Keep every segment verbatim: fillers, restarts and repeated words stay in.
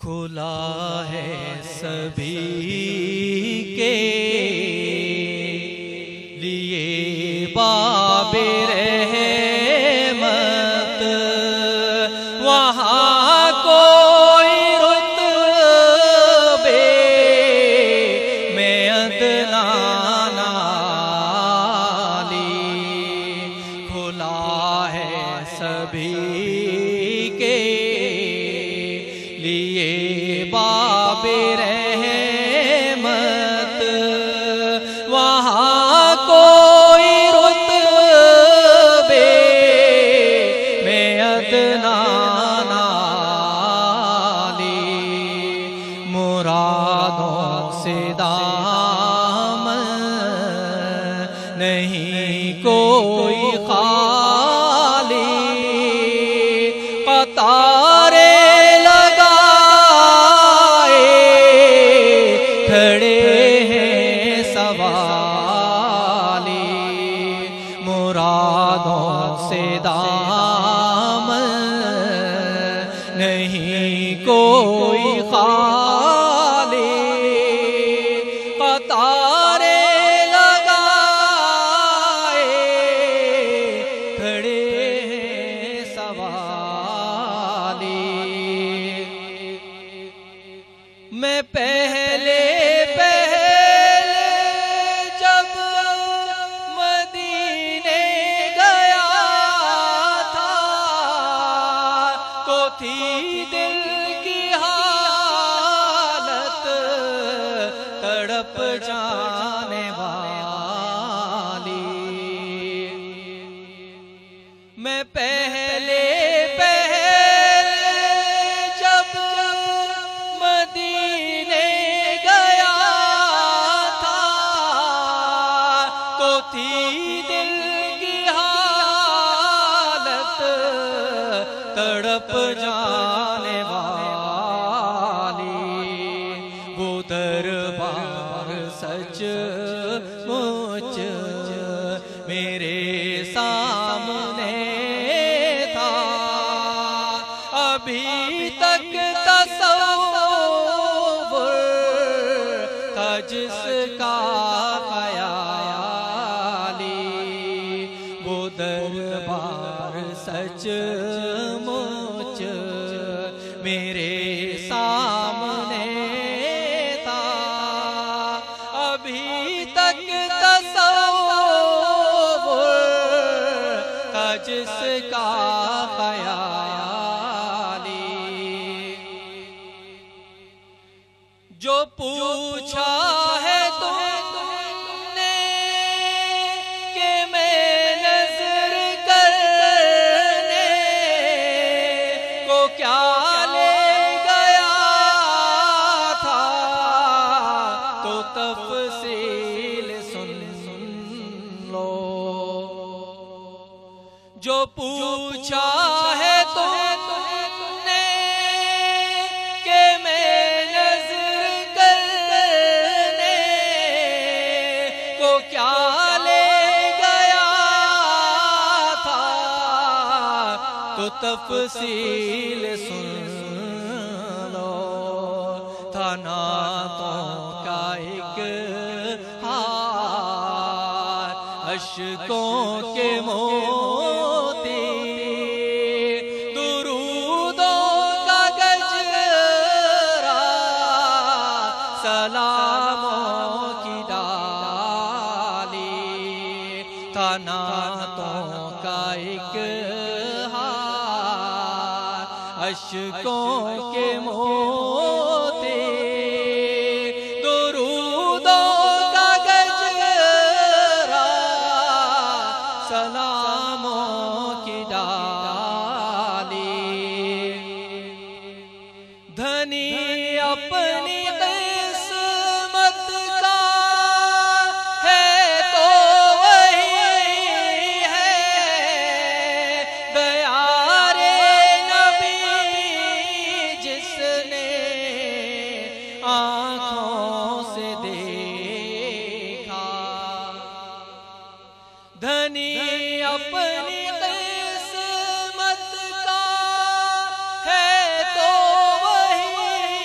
کھلا ہے سبھی کے لیے باب رحمت، وہاں کوئی رتبے میں ادنا نالی، کھلا ہے سبھی کے لیے باب رحمت، وہاں کوئی رتبے میں ادنا نالی، مرادوں سے دامن نہیں کوئی خالی، قطارے مرادوں سے دامن نہیں کوئی خالی، قطارے لگائے کھڑے ہیں سوالی، میں پہلے تھی دل کی حالت تڑپ جانے والی، میں پہلے پہلے جب مدینے گیا تھا تو تھی دل کی حالت تڑپ جانے والی، وہ دربار سچ مچ میرے سامنے تھا، ابھی تک تصور تھا جس کا خیالی، وہ دربار سچ مچ میرے سامنے تھا، ابھی تک تصور تھا جس کا خیالی، جو پوچھا ہے تم نے کہ میں نظر کرنے کو کیا لے گیا تھا، تو تفصیل سن لو، جو پوچھا ہے تم نے کہ میں نظر کرنے کو کیا لے گیا تھا، تو تفصیل سن لو، تھا نعتوں کا ایک ہار اشکوں کے موتی، درودوں کا گجرا سلاموں کی ڈالی، تھا نعتوں کا ایک ہار اشکوں کے موتی، درودوں کا گجرا سلاموں کی ڈالی، دھنی اپنی قسمت کا ہے تو وہی ہے، دیار نبی جس نے آنکھوں سے دیکھا، دھنی اپنی قسمت کا ہے تو وہی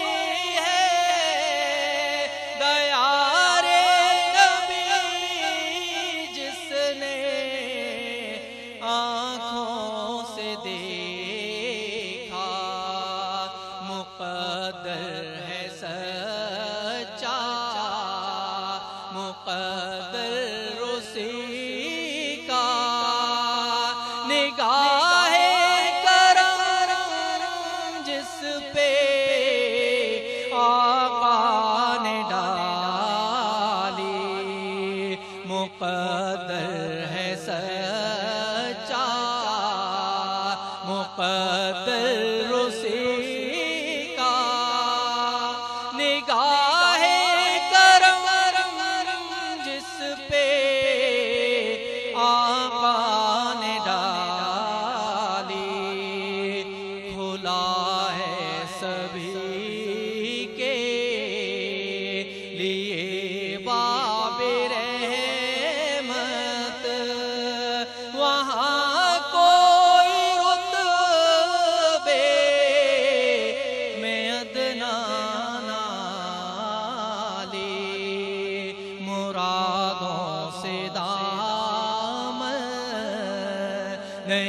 مقدر ہے سچا مقدر اسی کا نگاہ کرم جس پہ آقا نے ڈالی مقدر ہے سچا مقدر اسی کا نگاہ کرم جس پہ آقا نے ڈالی کھلا ہے سبھی کے لیے باب رحمت وہاں کوئی رتبے میں ادنا نالی مرادوں سے دامن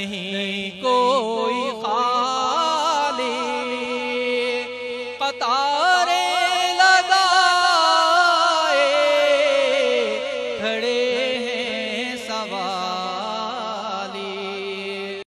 نہیں کوئی خالی قطع